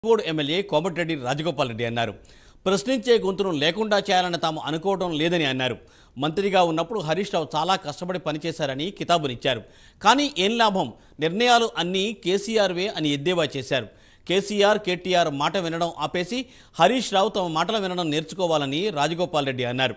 Code MLA Komatireddy Rajagopal Reddy అన్నారు. ప్రశ్నించే గొంతును లేకుండా చేయాలని తాము అనుకోవడం లేదని అన్నారు. మంత్రిగా ఉన్నప్పుడు హరీష్ రావు చాలా కష్టపడి పనిచేశారని కితాబునిచ్చారు. కానీ ఏం లాభం, నిర్ణయాలు అన్నీ కేసీఆర్వే అని ఎద్దేవా చేశారు. కేసీఆర్, కేటీఆర్ మాట వినడం ఆపేసి హరీష్ రావు తమ మాటలు వినడం నేర్చుకోవాలని రాజగోపాల్ రెడ్డి అన్నారు.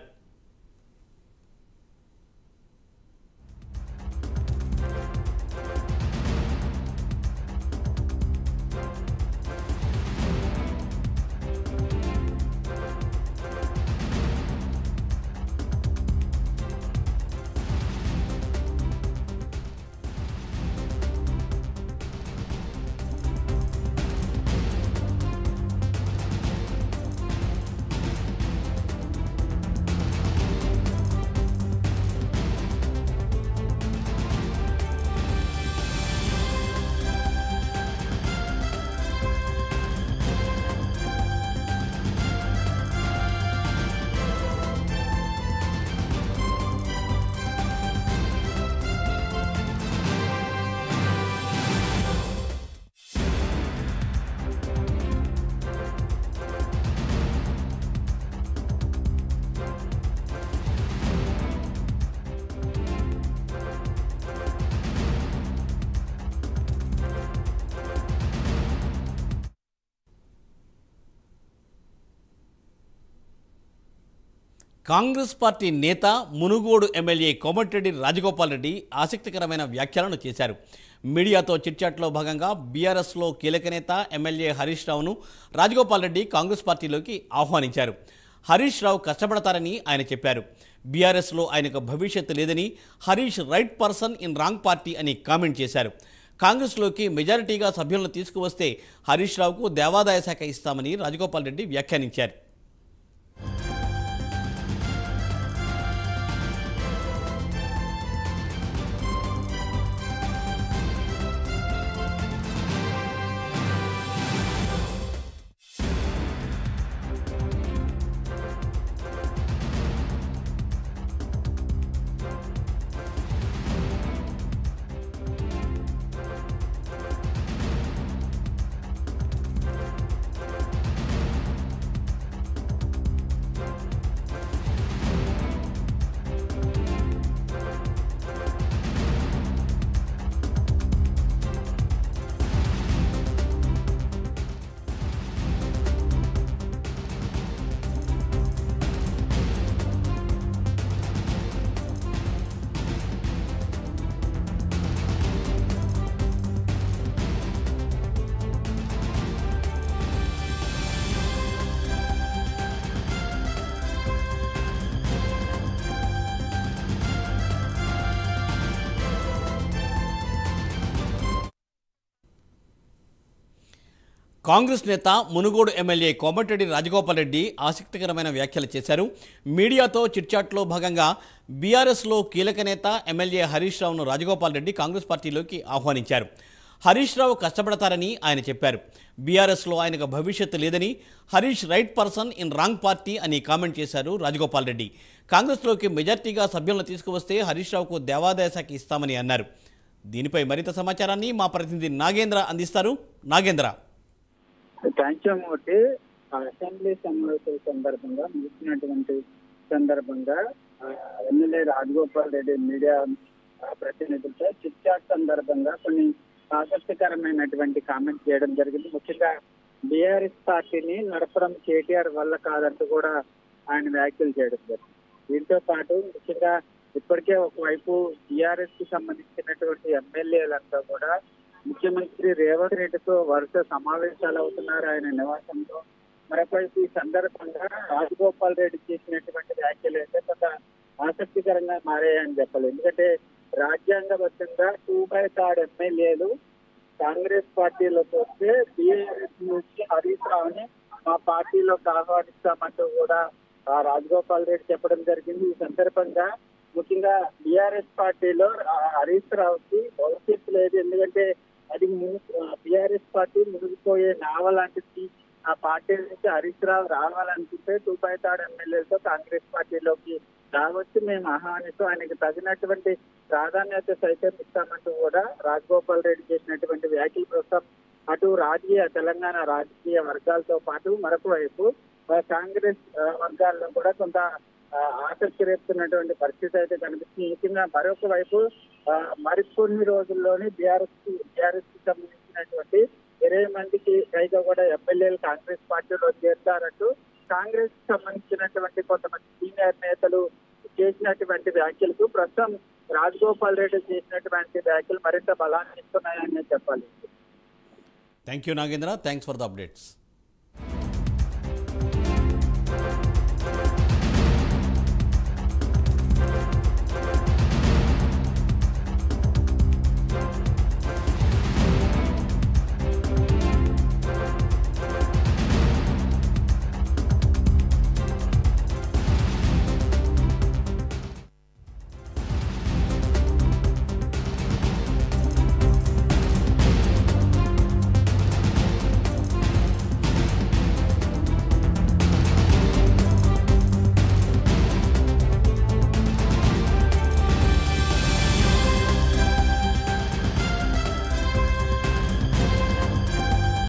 కాంగ్రెస్ పార్టీ నేత మునుగోడు ఎమ్మెల్యే కోమటిరెడ్డి రాజగోపాల్ రెడ్డి ఆసక్తికరమైన వ్యాఖ్యలను చేశారు. మీడియాతో చిట్చాట్లో భాగంగా బీఆర్ఎస్లో కీలక నేత ఎమ్మెల్యే హరీష్ రావును రాజగోపాల్ రెడ్డి కాంగ్రెస్ పార్టీలోకి ఆహ్వానించారు. హరీష్ రావు కష్టపడతారని ఆయన చెప్పారు. బీఆర్ఎస్లో ఆయనకు భవిష్యత్తు లేదని, Harish right person in wrong party అని కామెంట్ చేశారు. కాంగ్రెస్లోకి మెజారిటీగా సభ్యులను తీసుకువస్తే హరీష్ రావుకు దేవాదాయ శాఖ ఇస్తామని రాజగోపాల్ రెడ్డి వ్యాఖ్యానించారు. కాంగ్రెస్ నేత మునుగోడు ఎమ్మెల్యే కోమటిరెడ్డి రాజగోపాల్ రెడ్డి ఆసక్తికరమైన వ్యాఖ్యలు చేశారు. మీడియాతో చిట్చాట్లో భాగంగా బీఆర్ఎస్లో కీలక నేత ఎమ్మెల్యే హరీష్ రావును రాజగోపాల్ రెడ్డి కాంగ్రెస్ పార్టీలోకి ఆహ్వానించారు. హరీష్ రావు కష్టపడతారని ఆయన చెప్పారు. బీఆర్ఎస్లో ఆయనకు భవిష్యత్తు లేదని, Harish right person in wrong party అని కామెంట్ చేశారు రాజగోపాల్ రెడ్డి. కాంగ్రెస్లోకి మెజార్టీగా సభ్యులను తీసుకువస్తే హరీష్ రావుకు దేవాదాయ శాఖ ఇస్తామని అన్నారు. దీనిపై మరింత సమాచారాన్ని మా ప్రతినిధి నాగేంద్ర అందిస్తారు. Nagendra. Thank you Murthy. Assembly సమావేశాల సందర్భంగా ముగిసినటువంటి సందర్భంగా ఎమ్మెల్యే రాజగోపాల్ రెడ్డి మీడియా ప్రతినిధులతో చిట్ చాట్ సందర్భంగా కొన్ని ఆసక్తికరమైనటువంటి కామెంట్స్ చేయడం జరిగింది. ముఖ్యంగా బీఆర్ఎస్ పార్టీని నడపడం కేటీఆర్ వల్ల కాదంటూ కూడా ఆయన వ్యాఖ్యలు చేయడం జరిగింది. దీంతో పాటు ముఖ్యంగా ఇప్పటికే ఒకవైపు బీఆర్ఎస్ కి సంబంధించినటువంటి ఎమ్మెల్యేలంతా కూడా ముఖ్యమంత్రి రేవంత్ రెడ్డితో వరుస సమావేశాలు అవుతున్నారు ఆయన నివాసంలో. మరొకవైపు ఈ సందర్భంగా రాజగోపాల్ రెడ్డి చేసినటువంటి వ్యాఖ్యలు అయితే కొంత ఆసక్తికరంగా మారాయని చెప్పాలి. ఎందుకంటే రాజ్యాంగబద్ధంగా 2/3 ఎమ్మెల్యేలు కాంగ్రెస్ పార్టీలోకి వస్తే బీఆర్ఎస్ నుంచి హరీష్ రావుని మా పార్టీలోకి ఆహ్వానిస్తామంటూ కూడా రాజగోపాల్ రెడ్డి చెప్పడం జరిగింది. ఈ సందర్భంగా ముఖ్యంగా బీఆర్ఎస్ పార్టీలో హరీష్ రావుకి భవిష్యత్తు లేదు. ఎందుకంటే అది బీఆర్ఎస్ పార్టీ మునిగిపోయే నావ లాంటిది. ఆ పార్టీ నుంచి హరీష్ రావు రావాలనుకుంటే 2/3 ఎమ్మెల్యేలతో కాంగ్రెస్ పార్టీలోకి రావచ్చు, మేము ఆహ్వానిస్తూ ఆయనకు తగినటువంటి ప్రాధాన్యత సైతం ఇస్తామంటూ కూడా రాజగోపాల్ రెడ్డి చేసినటువంటి వ్యాఖ్యలు ప్రస్తుతం అటు తెలంగాణ రాజకీయ వర్గాలతో పాటు మరొక వైపు కాంగ్రెస్ వర్గాల్లో కూడా కొంత ఆసక్తి రేపుతున్నటువంటి పరిస్థితి అయితే కనిపిస్తుంది. ముఖ్యంగా మరొక వైపు మరికొన్ని రోజుల్లోనే బీఆర్ఎస్ కి సంబంధించినటువంటి 20 మందికి పైగా కూడా ఎమ్మెల్యేలు కాంగ్రెస్ పార్టీలో చేరుతారంటూ కాంగ్రెస్ కి సంబంధించినటువంటి కొంతమంది సీనియర్ నేతలు చేసినటువంటి వ్యాఖ్యలకు ప్రస్తుతం రాజగోపాల్ రెడ్డి చేసినటువంటి వ్యాఖ్యలు మరింత బలాన్ని ఇస్తున్నాయని చెప్పాలి. Thank you Nagendra, thanks for the updates.